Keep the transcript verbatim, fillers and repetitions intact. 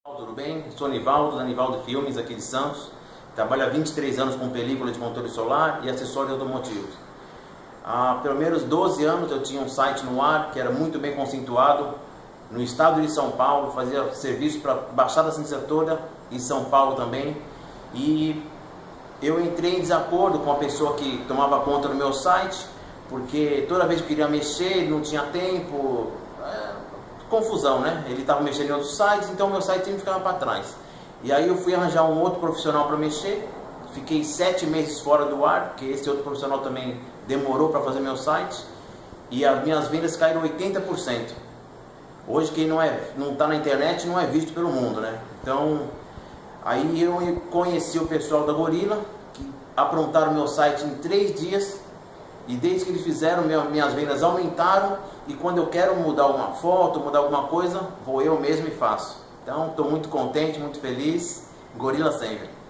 Tudo bem? Sou Nivaldo, da Nivaldo Filmes, aqui de Santos. Trabalho há vinte e três anos com película de controle solar e acessórios automotivos. Há pelo menos doze anos eu tinha um site no ar que era muito bem conceituado no estado de São Paulo, fazia serviço para Baixada Santista toda e São Paulo também. E eu entrei em desacordo com a pessoa que tomava conta do meu site, porque toda vez que eu queria mexer, ele não tinha tempo, é, confusão, né? Ele estava mexendo em outros sites, então meu site sempre ficava para trás. E aí eu fui arranjar um outro profissional para mexer, fiquei sete meses fora do ar, porque esse outro profissional também demorou para fazer meu site, e as minhas vendas caíram oitenta por cento. Hoje quem não é, não está na internet não é visto pelo mundo, né? Então, aí eu conheci o pessoal da Gorilla, que aprontaram meu site em três dias, e desde que eles fizeram, minhas vendas aumentaram, e quando eu quero mudar uma foto, mudar alguma coisa, vou eu mesmo e faço. Então, estou muito contente, muito feliz. Gorilla sempre.